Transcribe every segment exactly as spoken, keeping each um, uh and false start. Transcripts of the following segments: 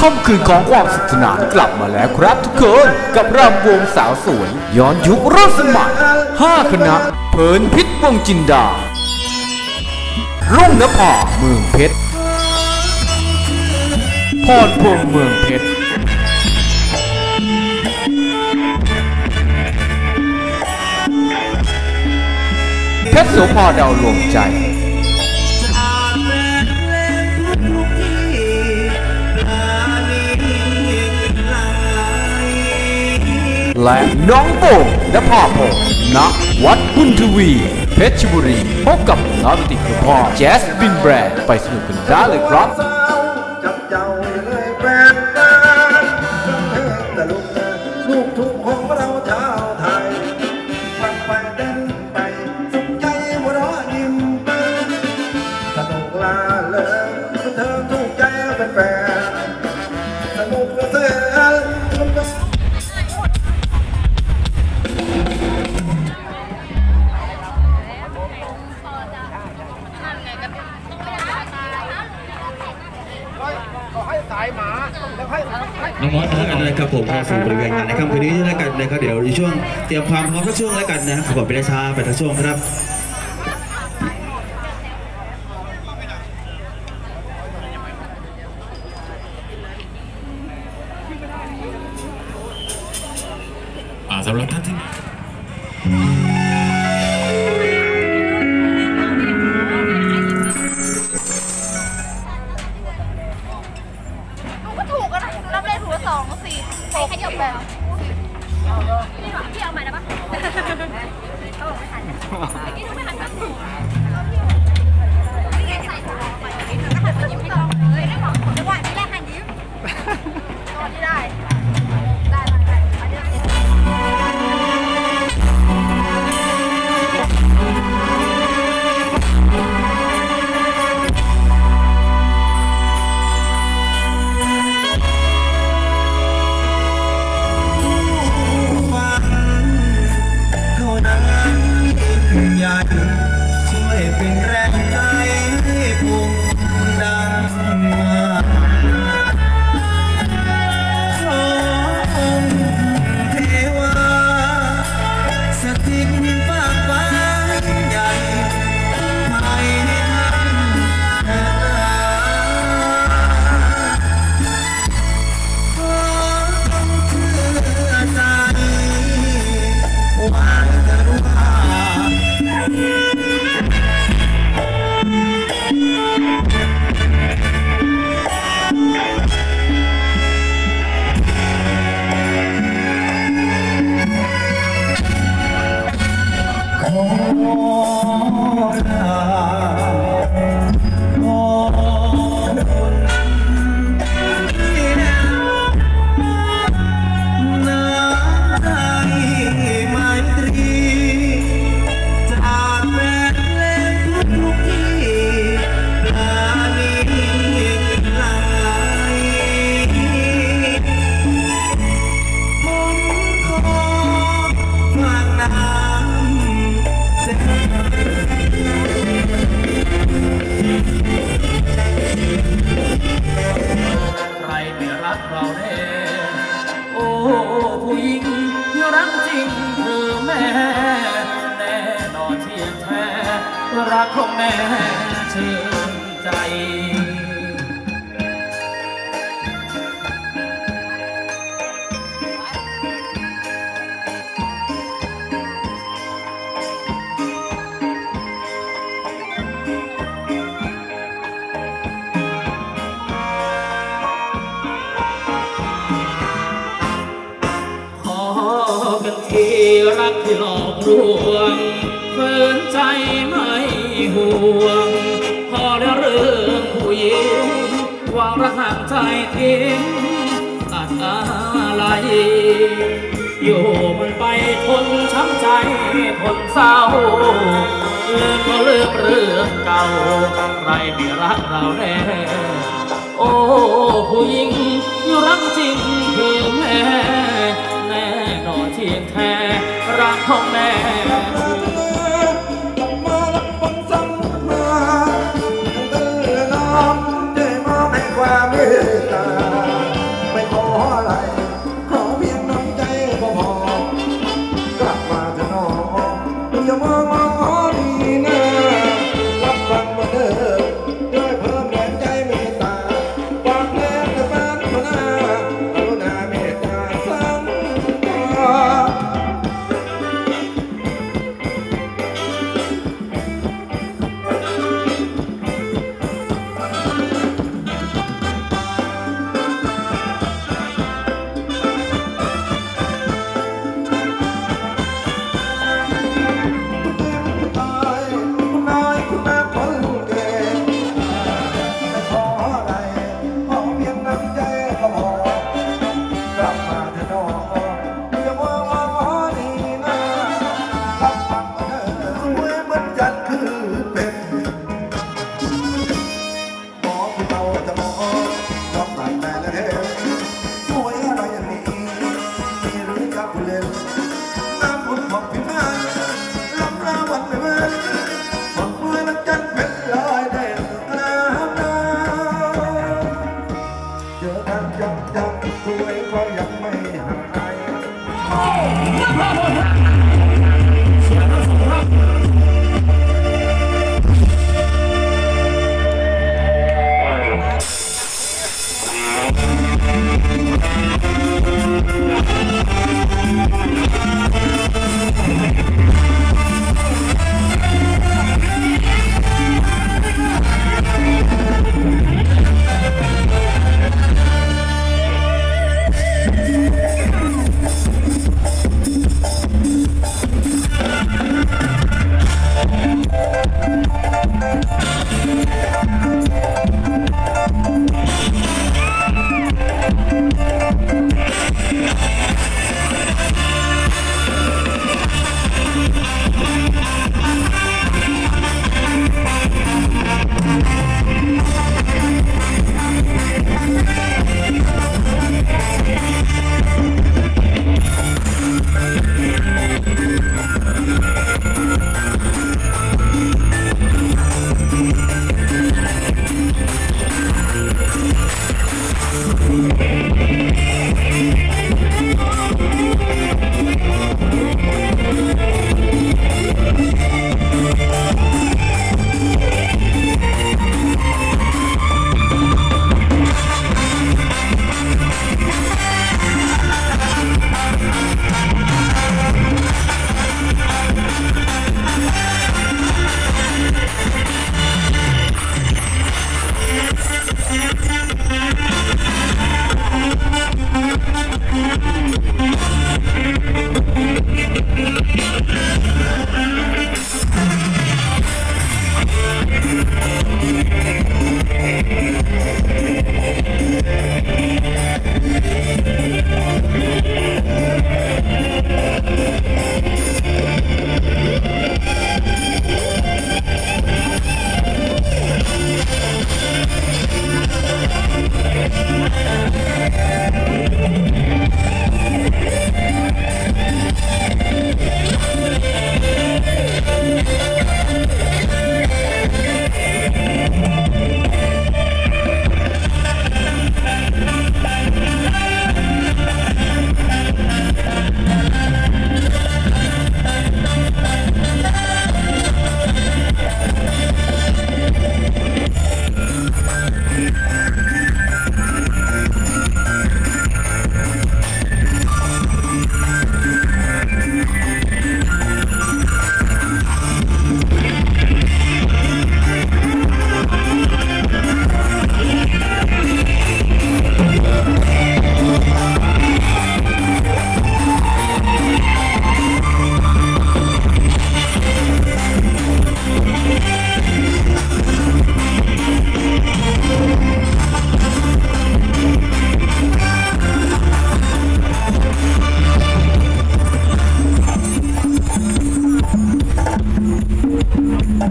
ค่ำคืนของความสนุกสนานกลับมาแล้วครับทุกคนกับรำวงสาวสวยย้อนยุครุ่นสมัยห้าคณะเพลินพิษวงจินดารุ่งนภาเมืองเพชรพรพงษ์เมืองเพชรเพชรโสภาดาวรวงใจและน้องโป่งนภาพงศ์ณวัดบุญทวีเพชรบุรีพบกับนักดนตรีคุณพ่อแจ๊สบินแบรนด์ไปสนุกกันได้เลยครับจับเจ้าเลยแปลกตาแต่ลูกลูกทุ่งของเราชาวไทยฟังไปเต้นไปสุขใจหัวเราะยิ้มไปสนุกลาเลยเธอถูกใจเป็นแฟนสนุกเสียน้องมอสแล้วกันนะครับผมเข้าสู่บริเวณงานในค่ำคืนนี้แล้วกันนะครับเดี๋ยวในช่วงเตรียมความพร้อมทุกช่วงแล้วกันนะครับผมเป็นช้าไปทุกช่วงครับสำหรับท่านที่สองสี่ใครขยับแบบพี่เอาใหม่ได้ปะเอาไม่ทันพี่ดูไม่ทันแบบนี่ไงใส่ถุงไปนี่เธอก็หันมายิ้มให้เราเลยได้บอกจังหวะนี้แรกหันยิ้มตอนที่ได้ได้ได้อันนี้ช่วยเป็นแรงใจให้พุ่งดังมาขอองค์เทวาสถิตฝากฟ้าใหญ่ให้ท่านขอต้องเชื่อใจว่าจะรู้รักของแม่ชื่นใจขอเป็นที่รักที่หลอกลวงฝืนใจไม่ห่วงพอได้เรื่องผู้หญิงวางระห่างใจทิ้งอัดอะไรอยู่มันไปทนช้ำใจทนเศร้าเลิกก็เลิกเรื่องเก่าใครไม่รักเราแน่โอ้ผู้หญิงรักจริงคือแม่แน่นอนเที่ยงแท้รักของแม่ความเมตตา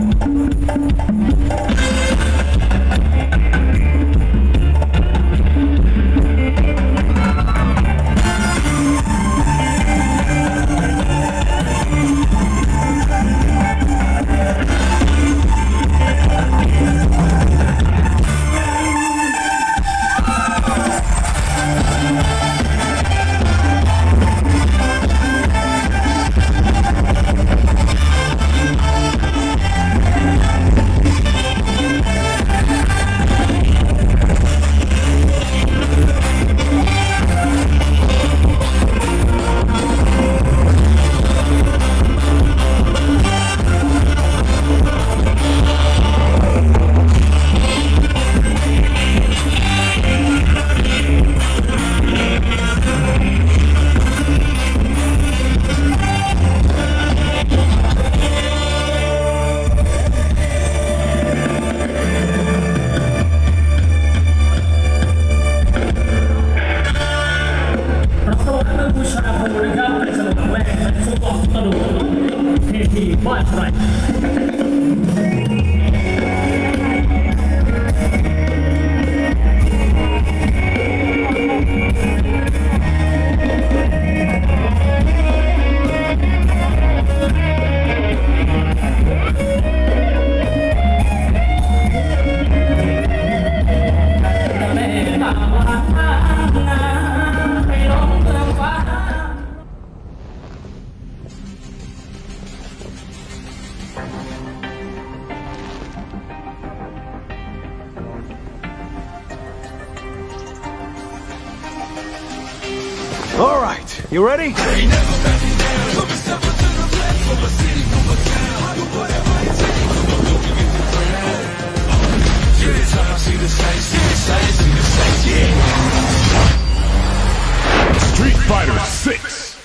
All right, you ready? Street Fighter six.